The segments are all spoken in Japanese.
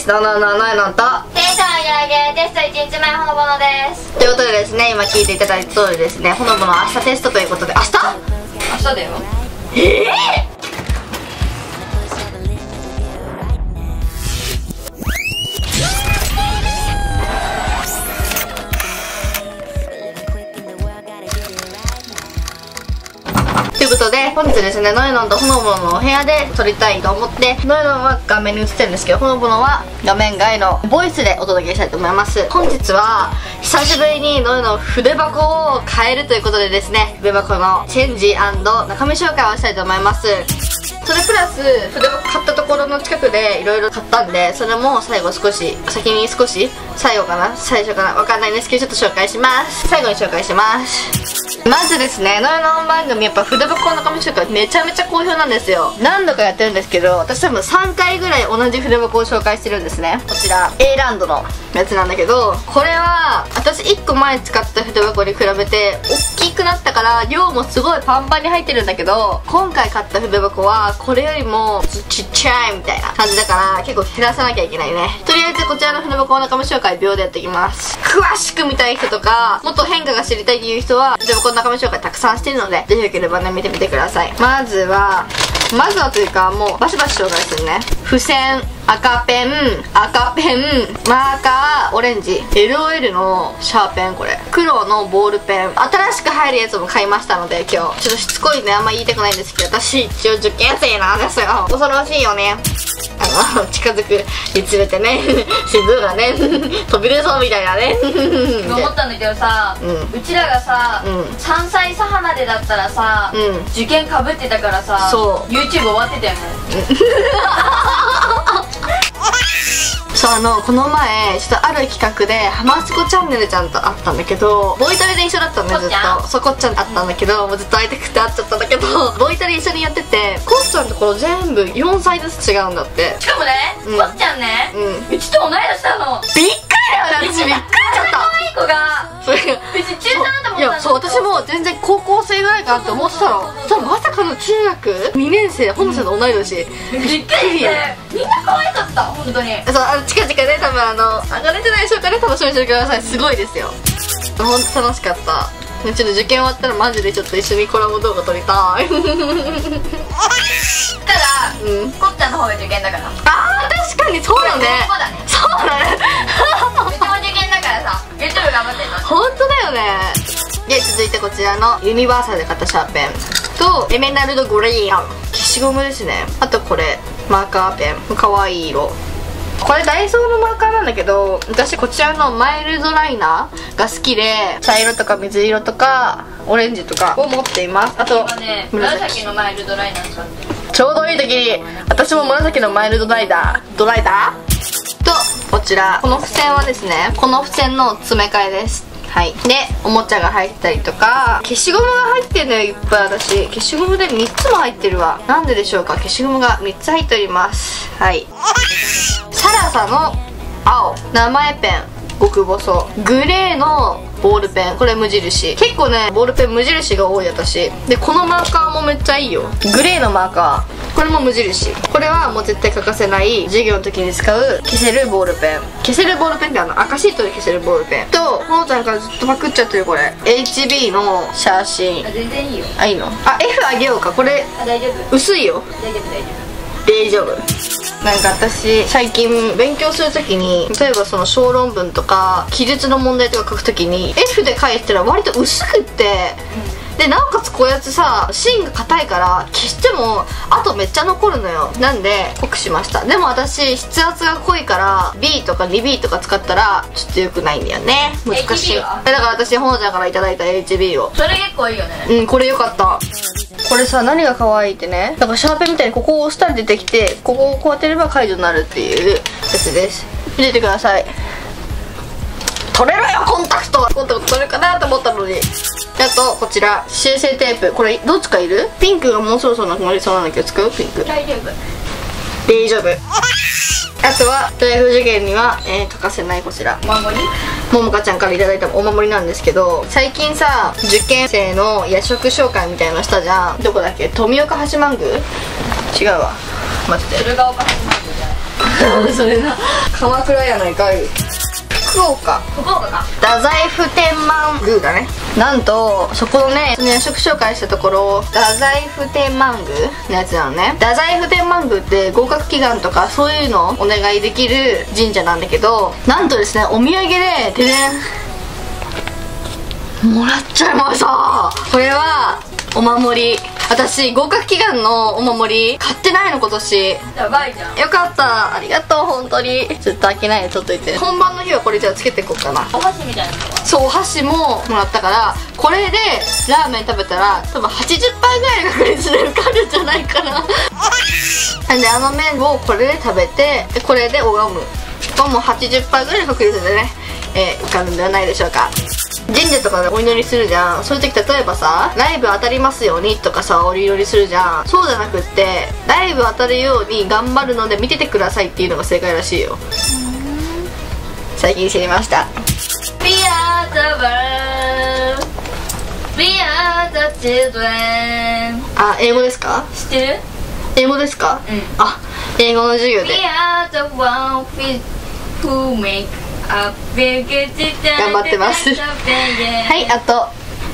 ノノノノノとテンション上げテスト1日前ほのぼのです。 ということでですね、今聞いていただいた通りですね、ほのぼの明日テストということで、明日だよ。 ということで、本日ですね、ノエノンとほのぼののお部屋で撮りたいと思って、ノエノンは画面に映ってるんですけど、ほのぼのは画面外のボイスでお届けしたいと思います。本日は久しぶりにノエノン筆箱を変えるということでですね、筆箱のチェンジ&中身紹介をしたいと思います。それプラス筆箱買ったところの近くでいろいろ買ったんで、それも最後少し最後かな最初かなわかんないんですけど、ちょっと紹介します。最後に紹介します。まずですね、ノエノン番組やっぱ筆箱の中身紹介めちゃめちゃ好評なんですよ。何度かやってるんですけど、私多分3回ぐらい同じ筆箱を紹介してるんですね。こちら A ランドのやつなんだけど、これは私1個前使った筆箱に比べて大きくなったから量もすごいパンパンに入ってるんだけど、今回買った筆箱はこれよりもちっちゃいみたいな感じだから結構減らさなきゃいけないね。とりあえずこちらの筆箱の中身紹介秒でやっていきます。詳しく見たい人とかもっと変化が知りたいという人は筆箱の中身紹介たくさんしてるので、ぜひよければね見てみてください。まずはというか、もうバシバシ紹介するね。付箋、赤ペン、マーカー、オレンジ、 LOL のシャーペン、これ黒のボールペン、新しく入るやつも買いましたので、今日ちょっとしつこいんであんま言いたくないんですけど、私一応受験生なんですよ。恐ろしいよね。近づくにつれてね心臓がね飛び出そうみたいなね思ったんだけどさ、うちらがさ、3歳差離でだったらさ、受験かぶってたからさ、 そう YouTube 終わってたよね。 そう、この前ちょっとある企画でハマスコチャンネルちゃんと会ったんだけど、ボイトレで一緒だったんでずっと。そう、こっちゃんあったんだけど、もうずっと会いたくて会っちゃったんだけど、ボイトレ一緒にやってて、こっちゃんのところ全部4歳ずつ違うんだって。 しかもね、こっちゃんね、うちと同い年なの。 びっくりだよね、私びっくりしちゃった。 可愛い子が別に中3だと思ったんだけど、 いや、そう、私も全然高校生ぐらいかなって思ってたの。そしたらまさかの中学2年生、ほのちゃんと同い年。 びっくりして、みんな可愛かった、本当に。 そう、近々ね、多分上がれてないでしょうかね、楽しみにしてください。すごいですよ、本当楽しかった。ちょっと受験終わったらマジでちょっと一緒にコラボ動画撮りたい。 ただ、こっちゃんの方が受験だから。 あー、確かにそうだね。そうだね。 うちも受験だからさ、YouTube 頑張ってるの。 本当だよね。で、続いてこちらのユニバーサルで買ったシャーペンとエメラルドグレイヤン、消しゴムですね。あとこれマーカーペン、かわいい色。これダイソーのマーカーなんだけど、私こちらのマイルドライナーが好きで、茶色とか水色とかオレンジとかを持っています。あと今ね、紫のマイルドライナー使ってる。 ちょうどいい時に私も紫のマイルドライダーと、こちらこの付箋はですね、この付箋の詰め替えです。はい。で、おもちゃが入ったりとか、消しゴムが入ってるのよ、いっぱい。私消しゴムで3つも入ってるわ。なんででしょうか。消しゴムが3つ入っております。はい。サラサの青、名前ペン極細、グレーのボールペン、これ無印。結構ね、ボールペン無印が多い私で。このマーカーもめっちゃいいよ。グレーのマーカー、これも無印。これはもう絶対欠かせない授業の時に使う消せるボールペン。消せるボールペンって赤シートで消せるボールペンと、ほのちゃんからずっとパクっちゃってるこれ HB の写真。 全然いいよ。 いいの。F あげようか。これ大丈夫、 薄いよ。大丈夫。なんか私最近勉強するときに、例えばその小論文とか記述の問題とか書くときに F で書いてたら割と薄くって、でなおかつこうやってさ、芯が硬いから消してもあとめっちゃ残るのよ。なんで濃くしました。でも私筆圧が濃いから B とか 2B とか使ったらちょっと良くないんだよね。難しい。だから私ほのちゃんからいただいた HB を。 それ結構いいよね。 これ良かった。これさ、何が可愛いってね、なんかシャーペンみたいにここを押したら出てきて、ここをこうやってやれば解除になるっていうやつです。見ててください。取れろよ、コンタクト取れるかなと思ったのに。あとこちら修正テープ、これどっちかいる？ピンクがもうそろそろなくなりそうなんだけど、使う？ピンク大丈夫。 あとは大学受験には、欠かせないこちら、 お守り、 ももかちゃんからいただいたお守りなんですけど、最近さ受験生の夜食紹介みたいなのしたじゃん。どこだっけ、富岡八幡宮？違うわ、待って、 鶴岡八幡宮じゃない。 それな、 鎌倉やないかい。福岡か。 太宰府天満宮だね。なんとそこのね夜食紹介したところ、太宰府天満宮のやつなのね。太宰府天満宮って合格祈願とかそういうのお願いできる神社なんだけど、なんとですね、お土産でてれんもらっちゃいました。これはお守り。私合格祈願のお守り買ってないの今年。 やばいじゃん。 よかった、ありがとう本当に。ずっと飽きないで取っといて。本番の日はこれじゃあつけていこうかな。 お箸みたいなのは。 そう、お箸ももらったから、これでラーメン食べたら多分 80% ぐらいの確率で受かるんじゃないかな。なんであの麺をこれで食べて、これで拝むともう 80% ぐらいの確率でね、受かるんではないでしょうか。神社とかでお祈りするじゃん。そういう時例えばさ、ライブ当たりますようにとかさ、お祈りするじゃん。そうじゃなくって、ライブ当たるように頑張るので見ててくださいっていうのが正解らしいよ。最近知りました。 We are the world, We are the children。 あ、英語ですか？ 知ってる？ 英語ですか？ うん。 あ、英語の授業 We で are the one who make a big 頑張ってます。はい、あと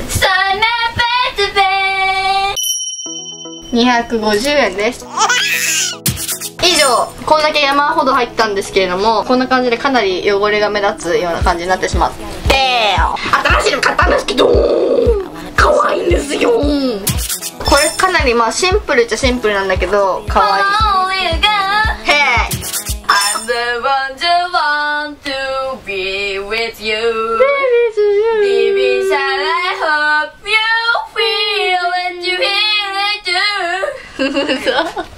250円です。以上、こんだけ山ほど入ったんですけれども、こんな感じでかなり汚れが目立つような感じになってしまって、新しいの買ったんですけど可愛いんですよ。これかなりまあシンプルっちゃシンプルなんだけど可愛い。 I'm the one who want to be with you. Deep inside I hope you feel it, you feel it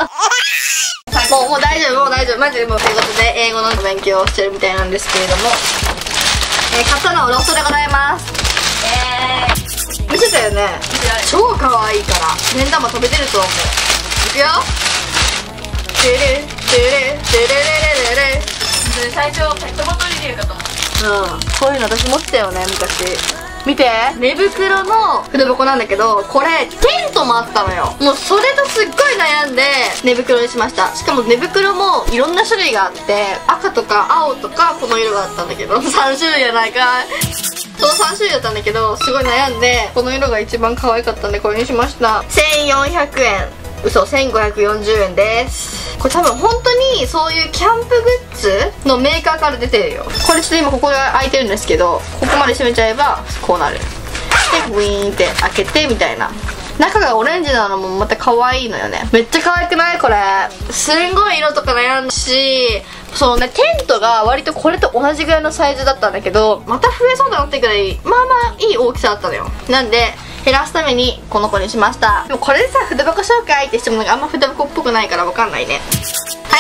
too. もう大丈夫、もう大丈夫、マジでもうということで英語の勉強をしてるみたいなんですけれども、買ったのはロフトでございます。見せたよね。超可愛いから目ん玉飛べてると思う。いくよ。テレテレテレレレレレ。 最初ペットボトル入れるかと思った。 うん、こういうの私持ってたよね昔。見て、寝袋の筆箱なんだけど、これテントもあったのよ。もうそれとすっごい悩んで寝袋にしました。しかも寝袋もいろんな種類があって、赤とか青とかこの色があったんだけど3種類じゃないかい。その3種類だったんだけど、すごい悩んでこの色が一番可愛かったんでこれにしました。1400円、嘘、1540円です。これ多分本当にそういうキャンプグッズのメーカーから出てるよ。これちょっと今ここが開いてるんですけど、ここまで閉めちゃえばこうなる。でウィーンって開けてみたいな。中がオレンジなのもまた可愛いのよね。めっちゃ可愛くないこれ。すんごい色とか悩んだし、そのねテントが割とこれと同じぐらいのサイズだったんだけど、また増えそうだなってくらいまあまあいい大きさだったのよ。なんで減らすためにこの子にしました。でもこれでさ筆箱紹介ってしてもなんかあんま筆箱っぽくないから分かんないね。はい、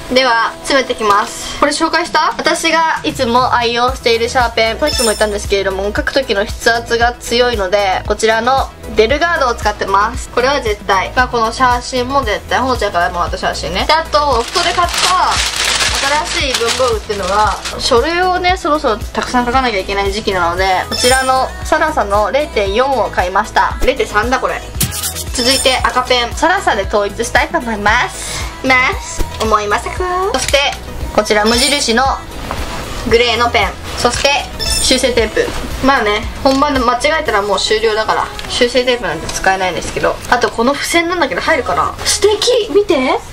では詰めてきます。これ紹介した？私がいつも愛用しているシャーペン、さっきも言ったんですけれども書く時の筆圧が強いのでこちらのデルガードを使ってます。これは絶対、まあ、この写真も絶対、ほのちゃんからもらった写真ね。であとロフトで買った新しい文房具っていうのが、書類をねそろそろたくさん書かなきゃいけない時期なので、こちらのサラサの 0.4 を買いました。 0.3 だこれ。続いて赤ペン、サラサで統一したいと思います思います。そしてこちら無印のグレーのペン、そして修正テープ。まあね、本番で間違えたらもう終了だから修正テープなんて使えないんですけど、あとこの付箋なんだけど入るかな。素敵、見て、入る。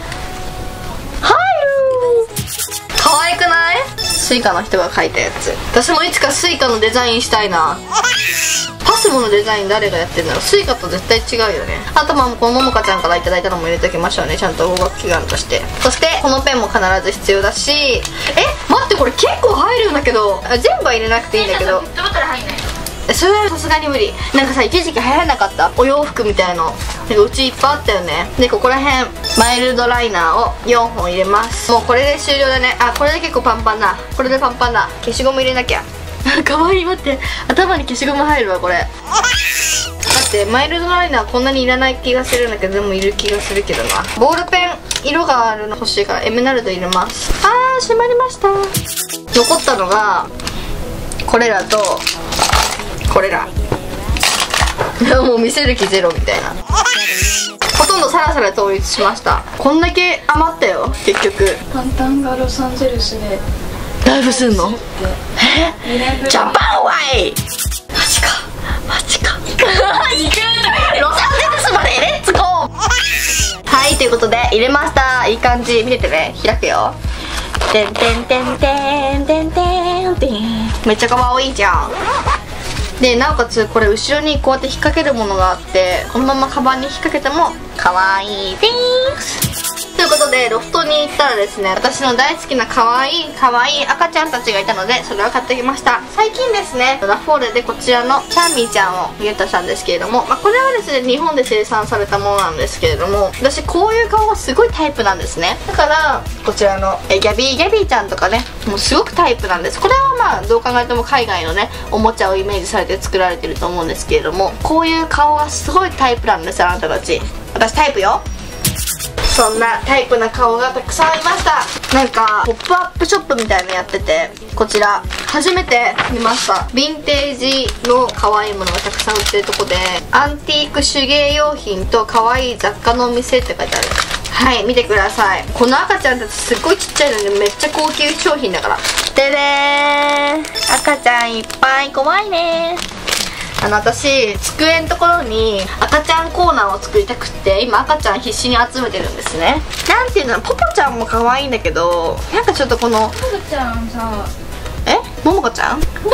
可愛くない？スイカの人が描いたやつ。私もいつかスイカのデザインしたいな。パスモのデザイン誰がやってんだろう。スイカと絶対違うよね。あとまあこのももかちゃんからいただいたのも入れておきましょうね、ちゃんと合格祈願として。そしてこのペンも必ず必要だし、待って、これ結構入るんだけど、全部は入れなくていいんだけど、 ペットボトル入んない。 それはさすがに無理。なんかさ、一時期流行らなかったお洋服みたいの、なんかうちいっぱいあったよね。でここら辺マイルドライナーを4本入れます。もうこれで終了だね。あ、これで結構パンパンだ。これでパンパンだ。消しゴム入れなきゃ。かわいい、待って、頭に消しゴム入るわこれ。待って、マイルドライナーこんなにいらない気がするんだけど、でもいる気がするけどな。ボールペン色があるの欲しいからエメナルド入れます。あー、閉まりました。残ったのがこれらとこれら。もう見せる気ゼロみたいな。こほとんどサラサラ統一しました。こんだけ余ったよ結局。 パンタンがロサンゼルスでライブすんの？ジャパンワイ。 マジかマジか行くロサンゼルスまでレッツゴー。はい、ということで入れました。いい感じ。見ててね、開くよ。てんてんてんてんてんてんてん。めっちゃかわいいじゃん。でなおかつこれ後ろにこうやって引っ掛けるものがあって、このままカバンに引っ掛けてもかわいいです。ということでロフトに行ったらですね、私の大好きな可愛い赤ちゃんたちがいたので、それを買ってきました。最近ですね、ラフォーレでこちらのチャーミーちゃんをゲットしたんですけれども、これはですね日本で生産されたものなんですけれども、私こういう顔がすごいタイプなんですね。だからこちらのギャビーちゃんとかね、もうすごくタイプなんです。これはどう考えても海外のねおもちゃをイメージされて作られてると思うんですけれども、こういう顔がすごいタイプなんですよ、あなたたち。私タイプよ。そんなタイプな顔がたくさんありました。なんかポップアップショップみたいなのやってて、こちら初めて見ました。ヴィンテージの可愛いものがたくさん売ってるとこで、アンティーク手芸用品と可愛い雑貨のお店って書いてある。はい、見てください。この赤ちゃんたちすっごいちっちゃいのにめっちゃ高級商品だから。でねー、赤ちゃんいっぱい、怖いねー。私机のところに赤ちゃんコーナーを作りたくって、今赤ちゃん必死に集めてるんですね。なんていうの、ポポちゃんも可愛いんだけど、なんかちょっとこのポポちゃんさ、 ももこちゃんポポ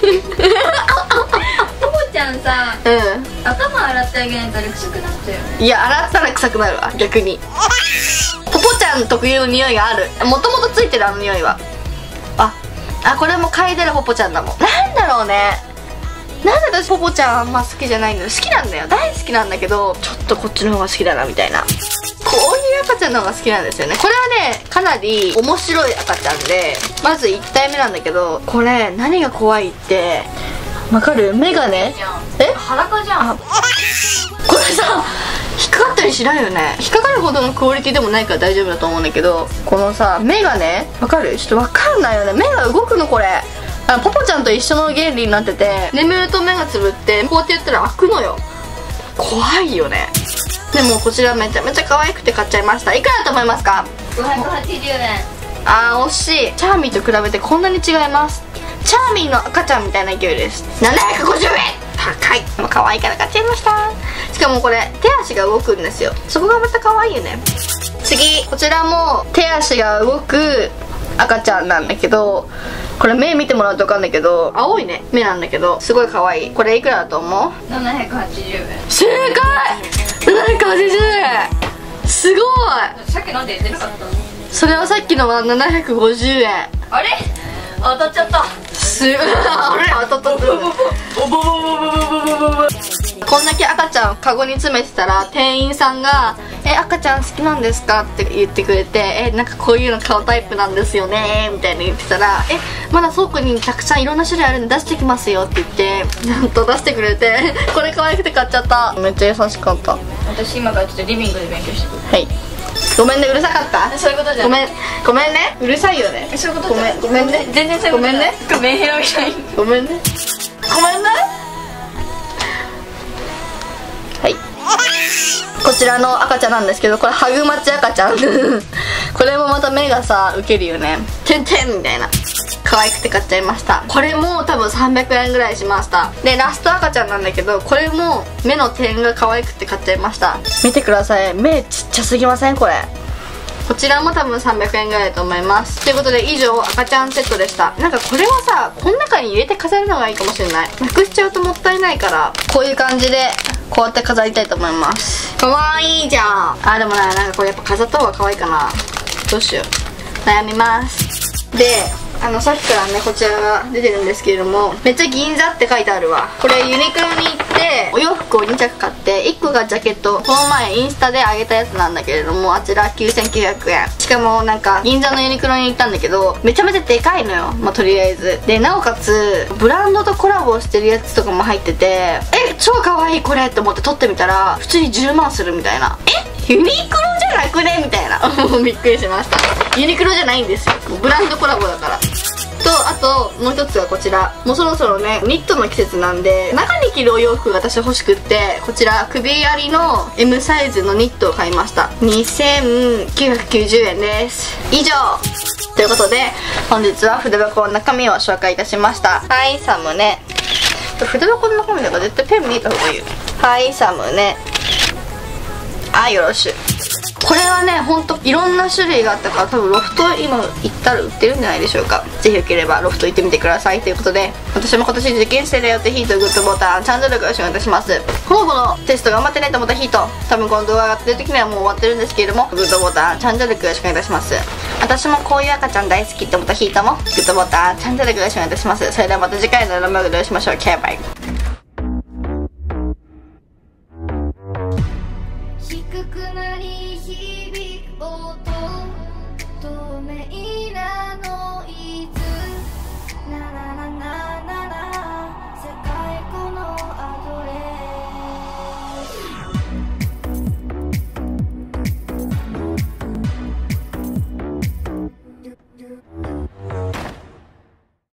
ちゃんさ、頭洗ってあげないと臭くなっちゃうよね。 いや、洗ったら臭くなるわ逆に。ポポちゃん特有の匂いがある。もともとついてるあの匂いは。これも嗅いでるポポちゃんだもん。なんだろうね、なんで私ポポちゃんあんま好きじゃないんだろう。好きなんだよ、大好きなんだけど、ちょっとこっちの方が好きだなみたいな。こういう赤ちゃんの方が好きなんですよね。これはねかなり面白い赤ちゃんで、まず1体目なんだけど、これ何が怖いってわかる？目がね、 裸じゃん。 これさ引っかかったりしないよね。引っかかるほどのクオリティでもないから大丈夫だと思うんだけど、このさ目がね、わかる？ちょっとわかんないよね。目が動くのこれ。ポポちゃんと一緒の原理になってて、眠ると目がつぶってこうやってやったら開くのよ。怖いよね。でもこちらめちゃめちゃ可愛くて買っちゃいました。いくらだと思いますか ？580円。 惜しい。チャーミーと比べてこんなに違います。チャーミーの赤ちゃんみたいな勢いです。750円。高い。もう可愛いから買っちゃいました。しかもこれ手足が動くんですよ。そこがまた可愛いよね。次、こちらも手足が動く赤ちゃんなんだけど、これ目見てもらうと分かんないけど、青いね目なんだけどすごい可愛い。これいくらだと思う ？780円。 正解。780円。すごい。 さっきなんで言ってなかったの？ それはさっきのは750円。 あれ当たっちゃった。 あれ当たった。こんだけ赤ちゃんカゴに詰めてたら、店員さんが赤ちゃん好きなんですかって言ってくれて、なんかこういうの顔タイプなんですよねみたいに言ってたら、まだ倉庫にたくさんいろんな種類あるんで出してきますよって言って、なんと出してくれてこれ可愛くて買っちゃった。めっちゃ優しかった。 私今からちょっとリビングで勉強してくる。 はい、ごめんね、うるさかった。 そういうことじゃん。 ごめんね、うるさいよね。 そういうことじゃん。 ごめんね、 全然そういうことじゃない。ごめんヘラみたい。 ごめんね。はい、こちらの赤ちゃんなんですけど、これハグマチ赤ちゃんこれもまた目がさウケるよね。てんてんみたいな。可愛くて買っちゃいました。これも多分300円ぐらいしました。でラスト赤ちゃんなんだけど、これも目の点が可愛くて買っちゃいました。見てください、目ちっちゃすぎません？これこちらも多分300円ぐらいだと思います。ということで以上赤ちゃんセットでした。なんかこれはさこの中に入れて飾るのがいいかもしれない。なくしちゃうともったいないから、こういう感じでこうやって飾りたいと思います。かわいいじゃん。でもなんかこれやっぱ飾った方が可愛いかな。どうしよう、悩みます。でさっきからねこちらが出てるんですけれども、めっちゃ銀座って書いてあるわ。これユニクロに行ってお洋服を2着買って、1個がジャケット、この前インスタであげたやつなんだけれども、あちら9900円。しかもなんか銀座のユニクロに行ったんだけど、めちゃめちゃでかいのよ、とりあえずで、なおかつブランドとコラボしてるやつとかも入ってて、超かわいいこれって思って撮ってみたら普通に10万するみたいな。ユニクロじゃなくねみたいなびっくりしました。ユニクロじゃないんですよ、ブランドコラボだから。 と、あともう一つがこちら、もうそろそろねニットの季節なんで中に着るお洋服が私欲しくって、こちら首ありの M サイズのニットを買いました。2990円です。以上ということで、本日は筆箱の中身を紹介いたしました。はい、サムネ。筆箱の中身だから絶対ペン見えた方がいいよ。はい、サムネ。あ、よろしゅう。これはね、ほんといろんな種類があったから、多分ロフト今行ったら売ってるんじゃないでしょうか。ぜひよければロフト行ってみてくださいということで、私も今年受験生だよってヒート、グッドボタン、チャンネルよろしくお願いいたします。ほのぼのテスト頑張ってねと思ったヒート、多分この動画が上がってる時にはもう終わってるんですけれども、グッドボタン、チャンネルよろしくお願いいたします。私もこういう赤ちゃん大好きって思ったヒートもグッドボタン、チャンネルよろしくお願いいたします。それではまた次回の動画でお会いしましょう。バイバイ。